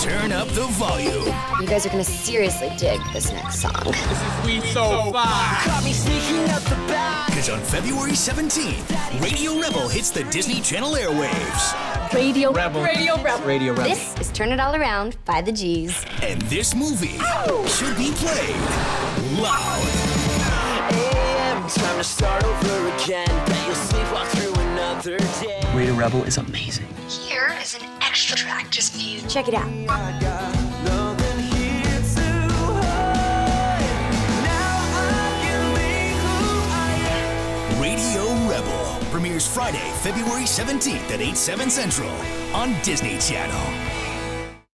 turn up the volume. You guys are gonna seriously dig this next song. This is sweet so far. Caught me sneaking up the back. Because on February 17th, Radio Rebel hits the Disney Channel airwaves. Radio Rebel. Radio Rebel. Radio Rebel. This is Turn It All Around by the G's. And this movie should be played loud. AM, time to start over again. Bet you'll sleepwalk through another day. Radio Rebel is amazing. Here is an extra track just for you. Check it out. I got nothing here to hide. Now I can be who I am. Radio Rebel premieres Friday, February 17th at 8/7 Central on Disney Channel.